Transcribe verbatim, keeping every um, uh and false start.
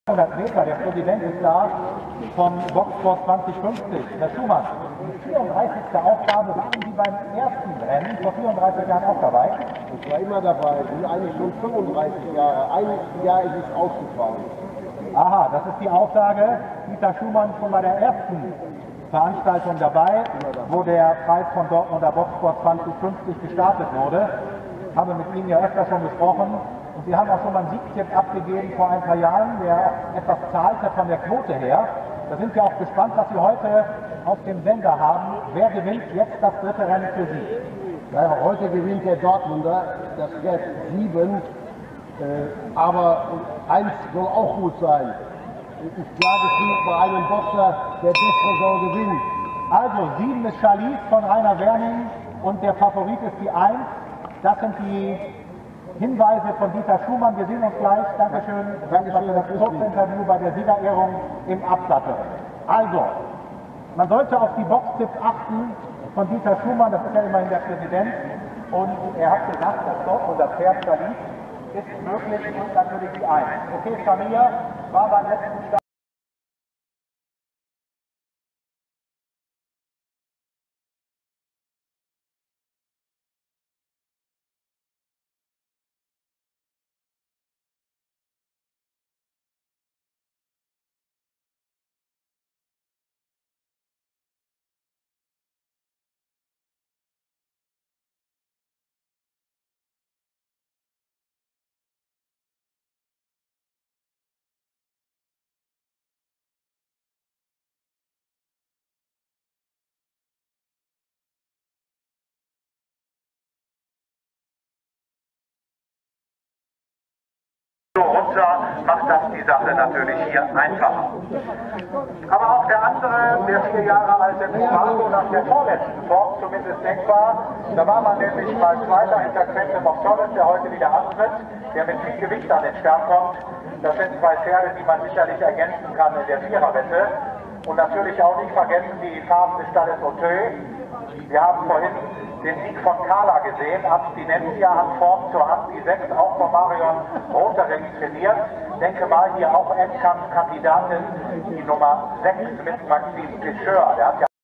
hundert Meter, der Präsident ist da vom Boxsport zwanzig fünfzig. Herr Schumann, die vierunddreißigste Aufgabe, waren Sie beim ersten Rennen vor vierunddreißig Jahren auch dabei? Ich war immer dabei, ich bin eigentlich schon fünfunddreißig Jahre. Ein Jahr ist es ausgefallen. Aha, das ist die Aussage. Dieter Schumann schon bei der ersten Veranstaltung dabei, wo der Preis von Dortmunder Boxsport zwanzig fünfzig gestartet wurde. Ich habe mit Ihnen ja öfter schon gesprochen. Und Sie haben auch schon mal einen Siegtipp abgegeben vor ein paar Jahren, der auch etwas zahlte von der Quote her. Da sind wir auch gespannt, was Sie heute auf dem Sender haben. Wer gewinnt jetzt das dritte Rennen für Sie? Ja, heute gewinnt der Dortmunder, das Geld sieben, äh, aber eins soll auch gut sein. Ich sage es bei einem Boxer, der bessere soll gewinnen. Also sieben ist Charlize von Rainer Werning und der Favorit ist die eins. Das sind die Hinweise von Dieter Schumann. Wir sehen uns gleich. Dankeschön. Dankeschön für das Kurzinterview bei der Siegerehrung im Absattel. Also, man sollte auf die Boxtipps achten von Dieter Schumann. Das ist ja immerhin der Präsident. Und er hat gesagt, das Dortmunder Pferd Charlize ist möglich und natürlich die eins. Okay, Samir war beim letzten Start. Runter macht das die Sache natürlich hier einfacher. Aber auch der andere, der vier Jahre alte Tomato nach der vorletzten Form zumindest denkbar, da war man nämlich mal Zweiter hinter Quentin Moxolis, der heute wieder antritt, der mit viel Gewicht an den Start kommt. Das sind zwei Pferde, die man sicherlich ergänzen kann in der Viererwette. Und natürlich auch nicht vergessen die Farben des Stalles Auteuil. Wir haben vorhin den Sieg von Carla gesehen. Abstinenzia hat Form zur Hand, die sechs auch von Marion Rotering trainiert. Denke mal, hier auch Endkampfkandidatin, die Nummer sechs mit Maxime Picheur. Der hat ja